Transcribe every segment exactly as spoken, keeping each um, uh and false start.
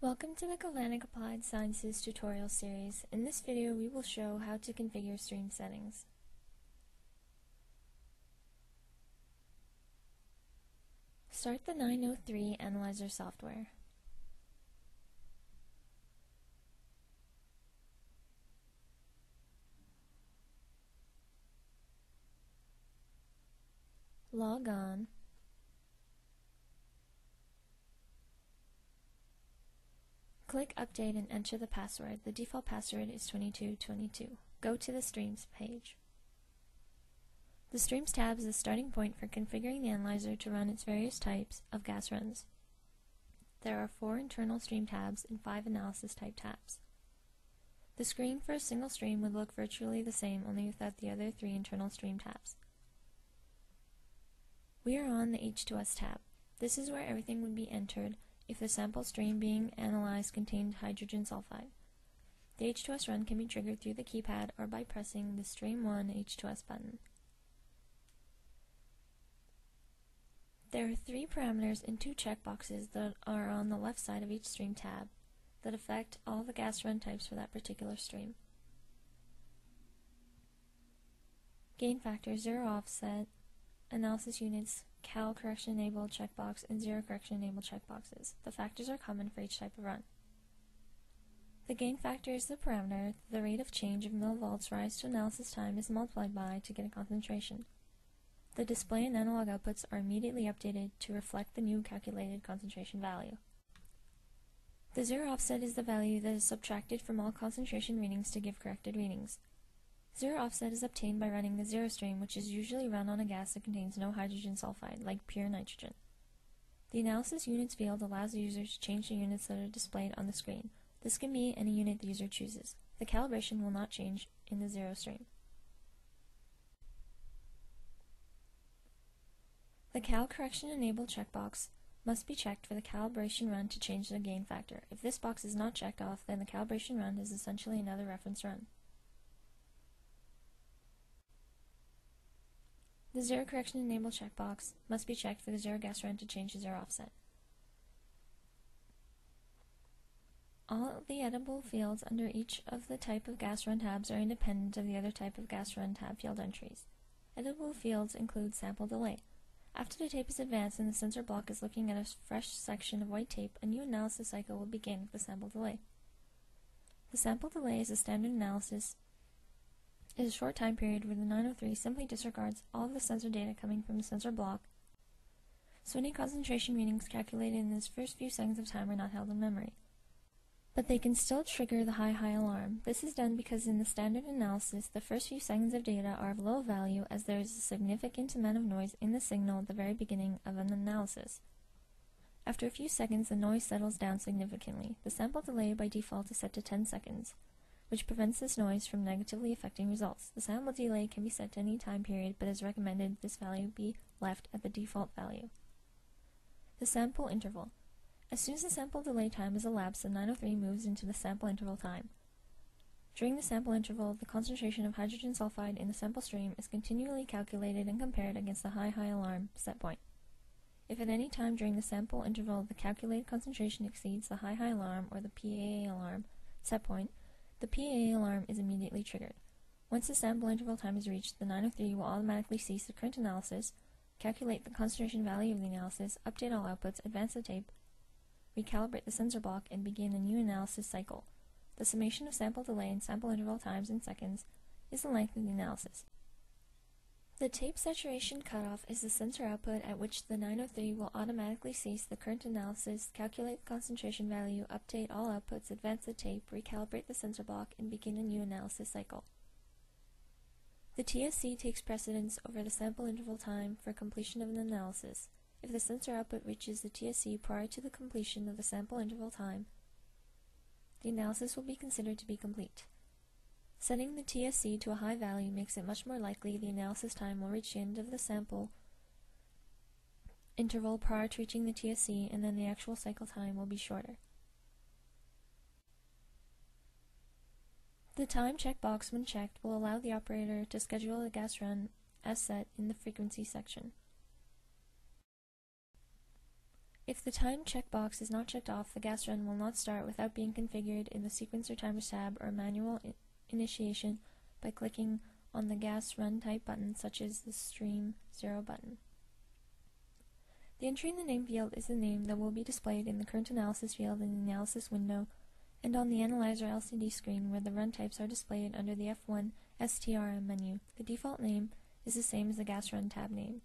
Welcome to the Galvanic Applied Sciences tutorial series. In this video we will show how to configure stream settings. Start the nine oh three Analyzer software. Log on. Click Update and enter the password. The default password is twenty-two twenty-two. Go to the Streams page. The Streams tab is the starting point for configuring the analyzer to run its various types of gas runs. There are four internal stream tabs and five analysis type tabs. The screen for a single stream would look virtually the same, only without the other three internal stream tabs. We are on the H two S tab. This is where everything would be entered if the sample stream being analyzed contained hydrogen sulfide. The H two S run can be triggered through the keypad or by pressing the Stream one H two S button. There are three parameters and two checkboxes that are on the left side of each stream tab that affect all the gas run types for that particular stream. Gain factor, zero offset, analysis units, cal correction enabled checkbox, and zero correction enabled checkboxes. The factors are common for each type of run. The gain factor is the parameter that the rate of change of millivolts rise to analysis time is multiplied by to get a concentration. The display and analog outputs are immediately updated to reflect the new calculated concentration value. The zero offset is the value that is subtracted from all concentration readings to give corrected readings. Zero offset is obtained by running the zero stream, which is usually run on a gas that contains no hydrogen sulfide, like pure nitrogen. The analysis units field allows the user to change the units that are displayed on the screen. This can be any unit the user chooses. The calibration will not change in the zero stream. The cal correction enabled checkbox must be checked for the calibration run to change the gain factor. If this box is not checked off, then the calibration run is essentially another reference run. The zero correction enabled checkbox must be checked for the zero gas run to change the zero offset. All the editable fields under each of the type of gas run tabs are independent of the other type of gas run tab field entries. Editable fields include sample delay. After the tape is advanced and the sensor block is looking at a fresh section of white tape, a new analysis cycle will begin with the sample delay. The sample delay is a standard analysis is a short time period where the nine oh three simply disregards all of the sensor data coming from the sensor block, so any concentration readings calculated in those first few seconds of time are not held in memory. But they can still trigger the high high alarm. This is done because in the standard analysis, the first few seconds of data are of low value as there is a significant amount of noise in the signal at the very beginning of an analysis. After a few seconds, the noise settles down significantly. The sample delay by default is set to ten seconds. Which prevents this noise from negatively affecting results. The sample delay can be set to any time period, but it is recommended this value be left at the default value. The sample interval. As soon as the sample delay time is elapsed, the nine oh three moves into the sample interval time. During the sample interval, the concentration of hydrogen sulfide in the sample stream is continually calculated and compared against the high high alarm set point. If at any time during the sample interval the calculated concentration exceeds the high high alarm or the P A A alarm set point, the P A A alarm is immediately triggered. Once the sample interval time is reached, the nine oh three will automatically cease the current analysis, calculate the concentration value of the analysis, update all outputs, advance the tape, recalibrate the sensor block, and begin a new analysis cycle. The summation of sample delay and sample interval times in seconds is the length of the analysis. The tape saturation cutoff is the sensor output at which the nine oh three will automatically cease the current analysis, calculate the concentration value, update all outputs, advance the tape, recalibrate the sensor block, and begin a new analysis cycle. The T S C takes precedence over the sample interval time for completion of an analysis. If the sensor output reaches the T S C prior to the completion of the sample interval time, the analysis will be considered to be complete. Setting the T S C to a high value makes it much more likely the analysis time will reach the end of the sample interval prior to reaching the T S C, and then the actual cycle time will be shorter. The time checkbox, when checked, will allow the operator to schedule a gas run as set in the frequency section. If the time checkbox is not checked off, the gas run will not start without being configured in the Sequencer Timers tab or manual in initiation by clicking on the gas run type button, such as the Stream zero button. The entry in the name field is the name that will be displayed in the current analysis field in the analysis window and on the Analyzer L C D screen where the run types are displayed under the F one S T R M menu. The default name is the same as the gas run tab name.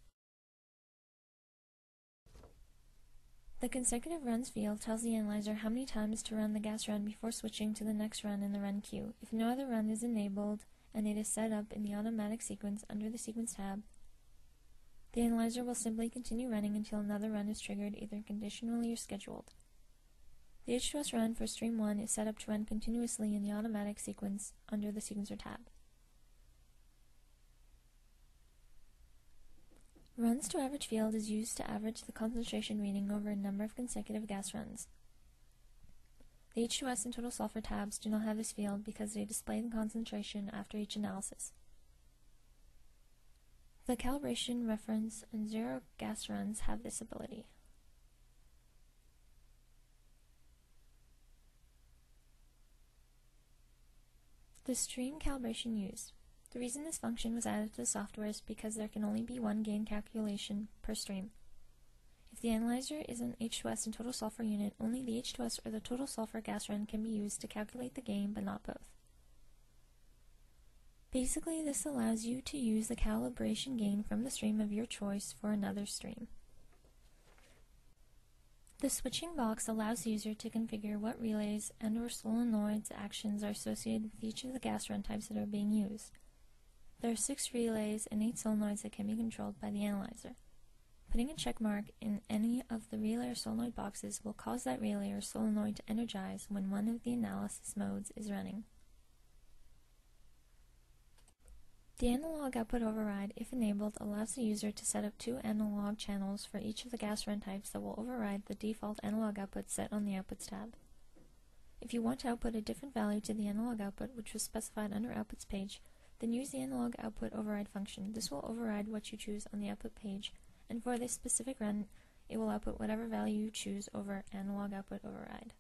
The consecutive runs field tells the analyzer how many times to run the gas run before switching to the next run in the run queue. If no other run is enabled and it is set up in the automatic sequence under the Sequence tab, the analyzer will simply continue running until another run is triggered, either conditionally or scheduled. The H two S run for Stream one is set up to run continuously in the automatic sequence under the Sequencer tab. Runs to average field is used to average the concentration reading over a number of consecutive gas runs. The H two S and total sulfur tabs do not have this field because they display the concentration after each analysis. The calibration, reference, and zero gas runs have this ability. The stream calibration used. The reason this function was added to the software is because there can only be one gain calculation per stream. If the analyzer is an H two S and total sulfur unit, only the H two S or the total sulfur gas run can be used to calculate the gain, but not both. Basically, this allows you to use the calibration gain from the stream of your choice for another stream. The switching box allows the user to configure what relays and or solenoids actions are associated with each of the gas run types that are being used. There are six relays and eight solenoids that can be controlled by the analyzer. Putting a check mark in any of the relay or solenoid boxes will cause that relay or solenoid to energize when one of the analysis modes is running. The analog output override, if enabled, allows the user to set up two analog channels for each of the gas run types that will override the default analog output set on the Outputs tab. If you want to output a different value to the analog output, which was specified under Outputs page, then use the analog output override function. This will override what you choose on the output page, and for this specific run, it will output whatever value you choose over analog output override.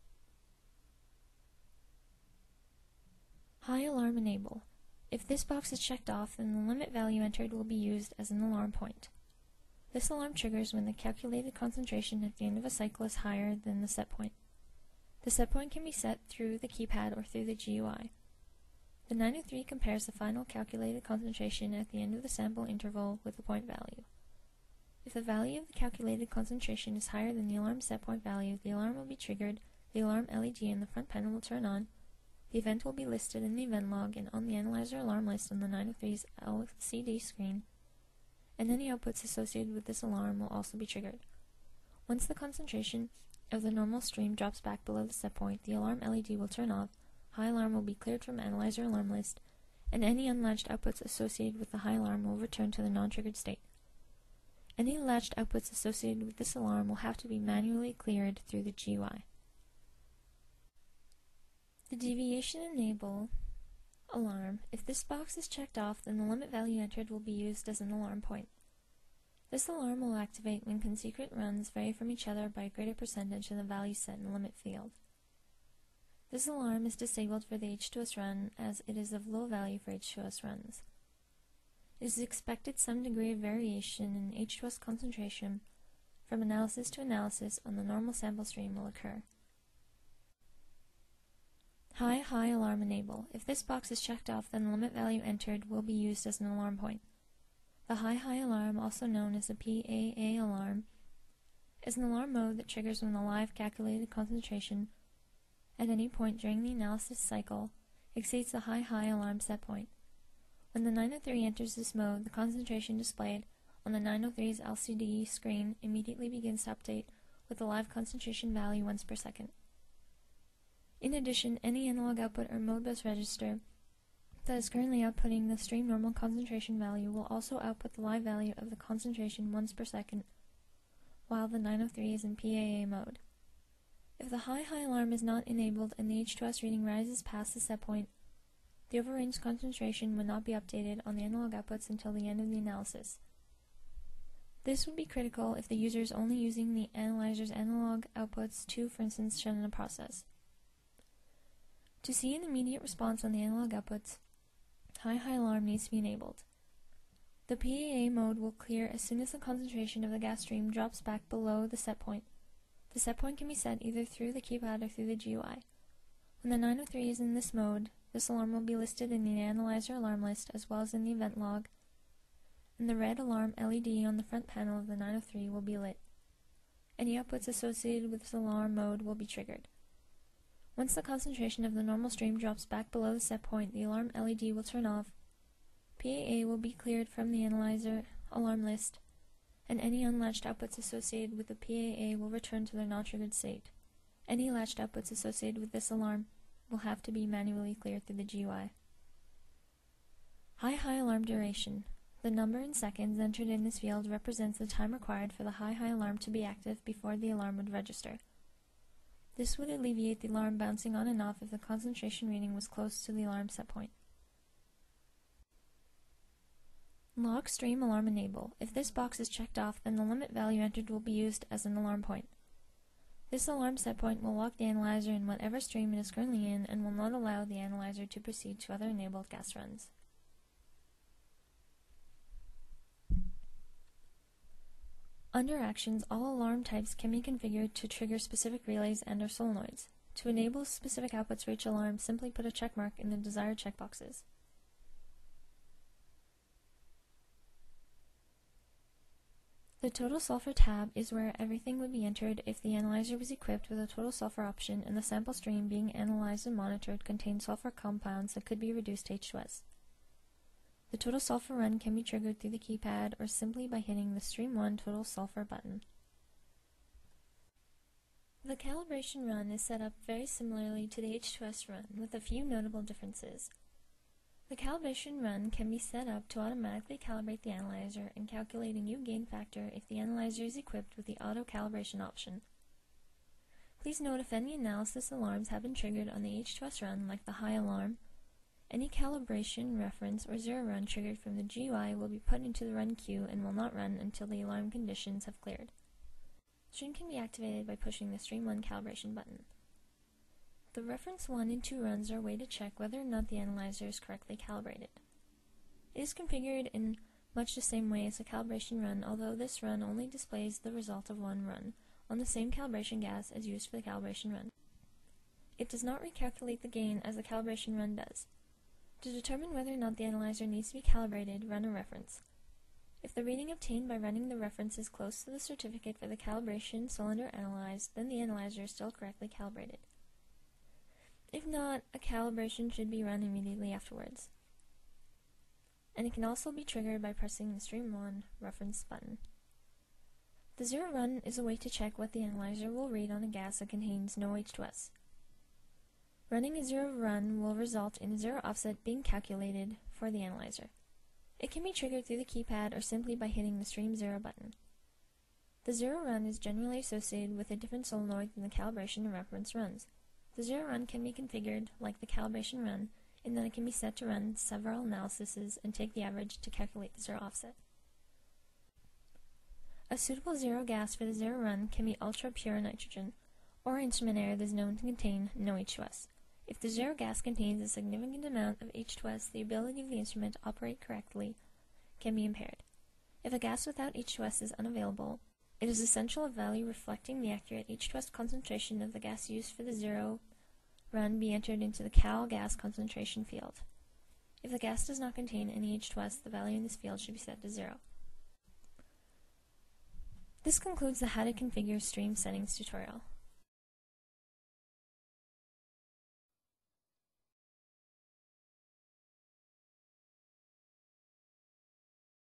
High alarm enable. If this box is checked off, then the limit value entered will be used as an alarm point. This alarm triggers when the calculated concentration at the end of a cycle is higher than the set point. The set point can be set through the keypad or through the G U I. The nine oh three compares the final calculated concentration at the end of the sample interval with the point value. If the value of the calculated concentration is higher than the alarm set point value, the alarm will be triggered, the alarm L E D in the front panel will turn on, the event will be listed in the event log and on the analyzer alarm list on the nine oh three's L C D screen, and any outputs associated with this alarm will also be triggered. Once the concentration of the normal stream drops back below the set point, the alarm L E D will turn off, high alarm will be cleared from analyzer alarm list, and any unlatched outputs associated with the high alarm will return to the non-triggered state. Any latched outputs associated with this alarm will have to be manually cleared through the G U I. The deviation enable alarm. If this box is checked off, then the limit value entered will be used as an alarm point. This alarm will activate when consecutive runs vary from each other by a greater percentage than the value set in the limit field. This alarm is disabled for the H two S run as it is of low value for H two S runs. It is expected some degree of variation in H two S concentration from analysis to analysis on the normal sample stream will occur. High high alarm enable. If this box is checked off, then the limit value entered will be used as an alarm point. The high high alarm, also known as the P A A alarm, is an alarm mode that triggers when the live calculated concentration at any point during the analysis cycle exceeds the high high alarm set point. When the nine oh three enters this mode, the concentration displayed on the nine oh three's L C D screen immediately begins to update with the live concentration value once per second. In addition, any analog output or Modbus register that is currently outputting the stream normal concentration value will also output the live value of the concentration once per second while the nine oh three is in P A A mode. If the high high alarm is not enabled and the H two S reading rises past the set point, the overrange concentration would not be updated on the analog outputs until the end of the analysis. This would be critical if the user is only using the analyzer's analog outputs to, for instance, shown in a process. To see an immediate response on the analog outputs, high high alarm needs to be enabled. The P A A mode will clear as soon as the concentration of the gas stream drops back below the set point. The set point can be set either through the keypad or through the G U I. When the nine oh three is in this mode, this alarm will be listed in the analyzer alarm list as well as in the event log, and the red alarm L E D on the front panel of the nine oh three will be lit. Any outputs associated with this alarm mode will be triggered. Once the concentration of the normal stream drops back below the set point, the alarm L E D will turn off, P A A will be cleared from the analyzer alarm list, and any unlatched outputs associated with the P A A will return to their non-triggered state. Any latched outputs associated with this alarm will have to be manually cleared through the G U I. High high alarm duration. The number in seconds entered in this field represents the time required for the high high alarm to be active before the alarm would register. This would alleviate the alarm bouncing on and off if the concentration reading was close to the alarm set point. Log stream alarm enable. If this box is checked off, then the limit value entered will be used as an alarm point. This alarm set point will lock the analyzer in whatever stream it is currently in and will not allow the analyzer to proceed to other enabled gas runs. Under Actions, all alarm types can be configured to trigger specific relays and or solenoids. To enable specific outputs for each alarm, simply put a checkmark in the desired checkboxes. The total sulfur tab is where everything would be entered if the analyzer was equipped with a total sulfur option and the sample stream being analyzed and monitored contained sulfur compounds that could be reduced to H two S. The total sulfur run can be triggered through the keypad or simply by hitting the Stream one Total Sulfur button. The calibration run is set up very similarly to the H two S run, with a few notable differences. The calibration run can be set up to automatically calibrate the analyzer and calculate a new gain factor if the analyzer is equipped with the auto calibration option. Please note if any analysis alarms have been triggered on the H two S run, like the high alarm, any calibration, reference, or zero run triggered from the G U I will be put into the run queue and will not run until the alarm conditions have cleared. Stream can be activated by pushing the Stream one calibration button. The reference one and two runs are a way to check whether or not the analyzer is correctly calibrated. It is configured in much the same way as a calibration run, although this run only displays the result of one run on the same calibration gas as used for the calibration run. It does not recalculate the gain as the calibration run does. To determine whether or not the analyzer needs to be calibrated, run a reference. If the reading obtained by running the reference is close to the certificate for the calibration cylinder analyzed, then the analyzer is still correctly calibrated. If not, a calibration should be run immediately afterwards. And it can also be triggered by pressing the Stream one reference button. The zero run is a way to check what the analyzer will read on a gas that contains no H two S. Running a zero run will result in a zero offset being calculated for the analyzer. It can be triggered through the keypad or simply by hitting the Stream zero button. The zero run is generally associated with a different solenoid than the calibration and reference runs. The zero run can be configured like the calibration run in that it can be set to run several analyses and take the average to calculate the zero offset. A suitable zero gas for the zero run can be ultra-pure nitrogen, or instrument air that is known to contain no H two S. If the zero gas contains a significant amount of H two S, the ability of the instrument to operate correctly can be impaired. If a gas without H two S is unavailable, it is essential a value reflecting the accurate H two S concentration of the gas used for the zero run be entered into the cal gas concentration field. If the gas does not contain any H two S, the value in this field should be set to zero. This concludes the How to Configure Stream Settings tutorial.